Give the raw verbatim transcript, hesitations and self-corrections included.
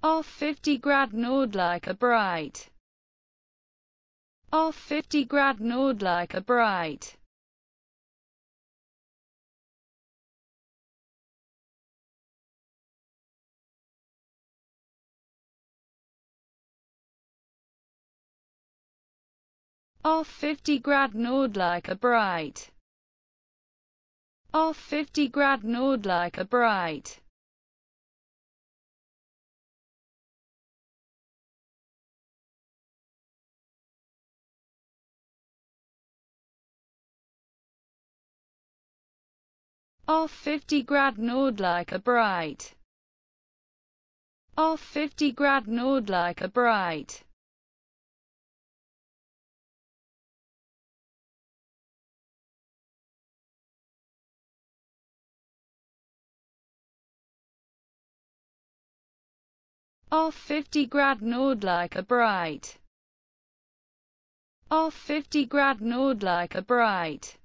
Off fifty grad nord like a bright. Off fifty grad nord like a bright. Off fifty grad nord like a bright. Off fifty grad nord like a bright. Off fifty grad nord like a bright. Off fifty grad nord like a bright. Off fifty grad nord like a bright. Off fifty grad nord like a bright.